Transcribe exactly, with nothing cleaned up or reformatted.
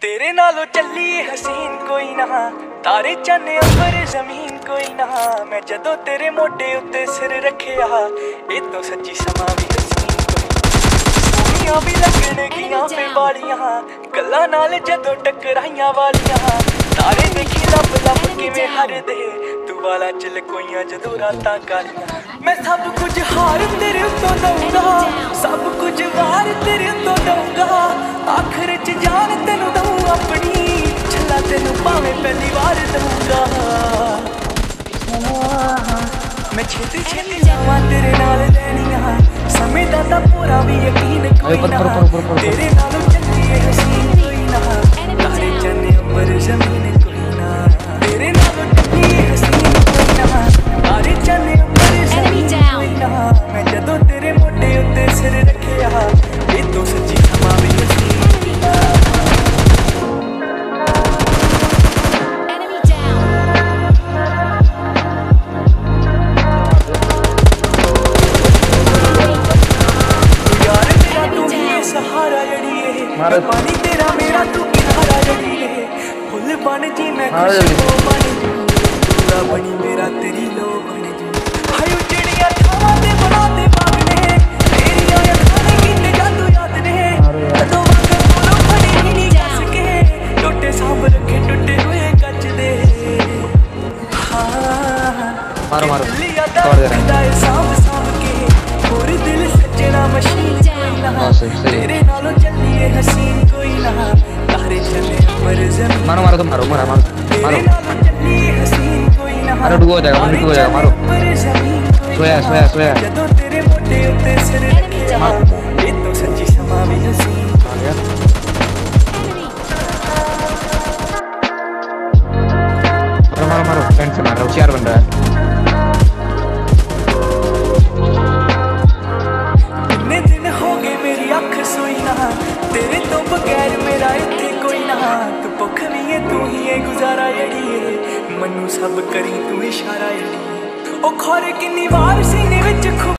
तेरे नालों चली हसीन कोई ना, तारे चन्ने अंबर जमीन कोई ना। मैं जदों तेरे मोढे उत्ते सिर रखिया, ए तो सच्ची समा भी हसीन कोई ना। भी लगने गियां पे वालियां, गल्लां नाल जदों टकराइयां वालियां। तारे देखी लब लब किवें हरदे, तू वाला चल कोइयां जदों रातां कालियां। मैं सब कुछ हार तेरे उत्तों दूंगा, सब कुछ वार तेरे उत्तों दूंगा। आखिर च जान तेनू दूं अपनी, छला तेनू भावें पहली बार दूंगा। मैं छेती छेती जावां तेरे नाल लैनियां, समय दा तां पूरा भी यकीन कोई ना। तेरे नालों चंगी हसीन कोई ना, तारे चन्ने अंबर जमीन कोई ना। तेरे नालों चंगी हसीन कोई ना, तारे चन्ने अंबर जमीन कोई ना। मैं जदों तेरे मोढे उत्ते सिर रखिया, ए तो सच्ची समा भी हसीन कोई ना। पानी तेरा मेरा तू किनारा जड़िए, फुल बन जी मैं खुशबू बन जू, पूरा बनी मेरा तेरी लो बन जू। हाय चिड़िया थावां ते बना दे बागने, तेरियां अखां ने कीते जादू याद ने। कदों वांग कोलों फड़ी नहीं कस के, टुटे सांभ रखे टुटे हुए कच दे। मारो मारो छोड़ दे रहा है सांभ सांभ के, और दिल सजना मशीन कोई ना। तेरे नालों चलिए हसीन कोई ना, तारे चले अंबर जमीन। मारो मारो तुम मारो मारो मारो मारो हसीन कोई ना। मारो डुबो हो जाएगा, मारो डुबो हो जाएगा, मारो। सोया सोया सोया जदों तेरे मोढे उत्ते सिर रखिया, ए तो सच्ची समा भी हसीन आ गया। मारो मारो मारो फ्रेंड से मारो, चार बन रहा है। कितने दिन हो गए मेरी अख सोई ना, तेरे तो बगैर मेरा इत्थे कोई ना। तू भुख भी है तू ही है गुजारा जड़िए, मनु सब करी तू इशारा जड़िए। ओ खोरे किन्नी वार सीने विच